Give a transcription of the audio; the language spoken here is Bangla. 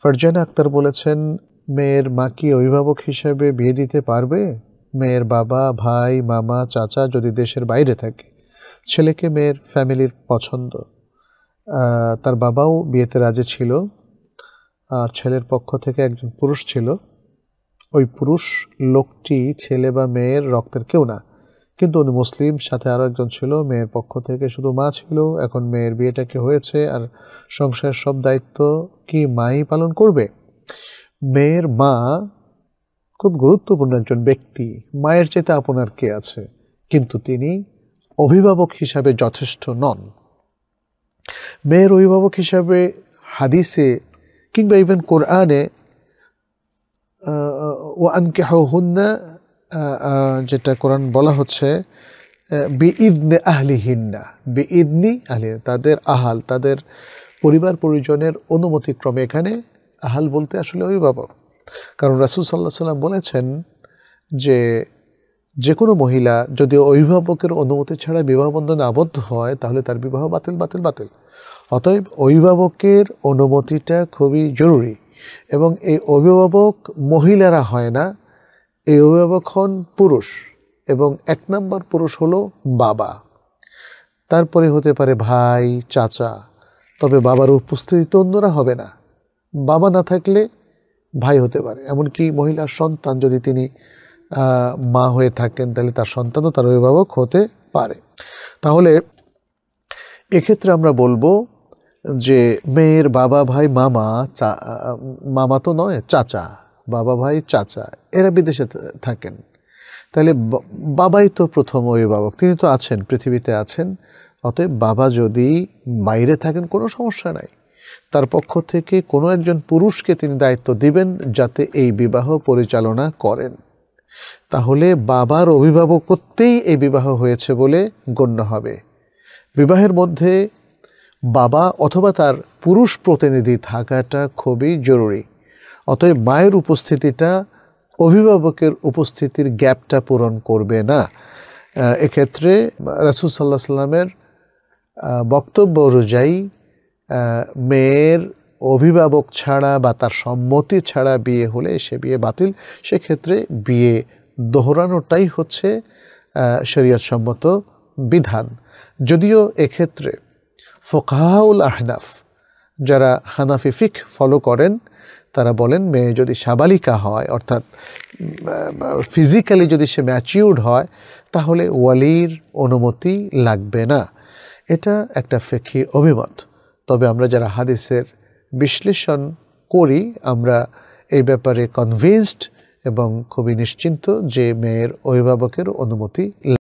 ফারজানা আক্তার বলেছেন, মেয়ের মা কি অভিভাবক হিসেবে বিয়ে দিতে পারবে? মেয়ের বাবা, ভাই, মামা, চাচা যদি দেশের বাইরে থাকে, ছেলেকে মেয়ের ফ্যামিলির পছন্দ, তার বাবাও বিয়েতে রাজি ছিল, আর ছেলের পক্ষ থেকে একজন পুরুষ ছিল, ওই পুরুষ লোকটি ছেলে বা মেয়ের রক্তের কেউ না, কিন্তু উনি মুসলিম, সাথে আরও একজন ছিল, মেয়ের পক্ষ থেকে শুধু মা ছিল। এখন মেয়ের বিয়েটাকে হয়েছে, আর সংসারের সব দায়িত্ব কি মাই পালন করবে? মেয়ের মা খুব গুরুত্বপূর্ণ একজন ব্যক্তি, মায়ের চেয়ে আপনার কে আছে, কিন্তু তিনি অভিভাবক হিসাবে যথেষ্ট নন। মেয়ের অভিভাবক হিসাবে হাদিসে কিংবা ইভেন কোরআনে ও আনকিহুহুন্না, যেটা কোরআন বলা হচ্ছে বিইদনি আহলিহিন্না, বিইদনি আহলি, তাদের আহাল, তাদের পরিবার পরিজনের অনুমতিক্রমে। এখানে আহাল বলতে আসলে অভিভাবক, কারণ রাসূল সাল্লাল্লাহু আলাইহি ওয়াসাল্লাম বলেছেন যে কোনো মহিলা যদি অভিভাবকের অনুমতি ছাড়া বিবাহ বন্ধনে আবদ্ধ হয়, তাহলে তার বিবাহ বাতিল বাতিল বাতিল। অতএব অভিভাবকের অনুমতিটা খুবই জরুরি, এবং এই অভিভাবক মহিলারা হয় না, এই অভিভাবক হন পুরুষ, এবং 1 নম্বর পুরুষ হলো বাবা, তারপরে হতে পারে ভাই, চাচা, তবে বাবার উপস্থিতিতে অন্যরা হবে না। বাবা না থাকলে ভাই হতে পারে, এমনকি মহিলার সন্তান যদি তিনি মা হয়ে থাকেন, তাহলে তার সন্তানও তার অভিভাবক হতে পারে। তাহলে এক্ষেত্রে আমরা বলবো যে মেয়ের বাবা, ভাই, মামা, মামা তো নয়, চাচা, বাবা, ভাই, চাচা, এরা বিদেশে থাকেন, তাহলে বাবাই তো প্রথম অভিভাবক, তিনি তো আছেন, পৃথিবীতে আছেন। অতএব বাবা যদি বাইরে থাকেন কোনো সমস্যা নাই, তার পক্ষ থেকে কোনো একজন পুরুষকে তিনি দায়িত্ব দিবেন যাতে এই বিবাহ পরিচালনা করেন, তাহলে বাবার অভিভাবকত্বেই এই বিবাহ হয়েছে বলে গণ্য হবে। বিবাহের মধ্যে বাবা অথবা তার পুরুষ প্রতিনিধি থাকাটা খুবই জরুরি। অতএব মায়ের উপস্থিতিটা অভিভাবকের উপস্থিতির গ্যাপটা পূরণ করবে না। এক্ষেত্রে রাসূল সাল্লাল্লাহু আলাইহি ওয়াসাল্লামের বক্তব্য অনুযায়ী মেয়ের অভিভাবক ছাড়া বা তার সম্মতি ছাড়া বিয়ে হলে সে বিয়ে বাতিল। সেক্ষেত্রে বিয়ে দোহরানোটাই হচ্ছে শরীয়ত সম্মত বিধান। যদিও এক্ষেত্রে ফুকাহাউল আহনাফ, যারা হানাফি ফিকহ ফলো করেন, তারা বলেন মেয়ে যদি সাবালিকা হয়, অর্থাৎ ফিজিক্যালি যদি সে ম্যাচিউরড হয়, তাহলে ওয়ালির অনুমতি লাগবে না। এটা একটা ফিকহি অভিমত। তবে আমরা যারা হাদিসের বিশ্লেষণ করি, আমরা এই ব্যাপারে কনভিন্সড এবং খুবই নিশ্চিন্ত যে মেয়ের অভিভাবকের অনুমতি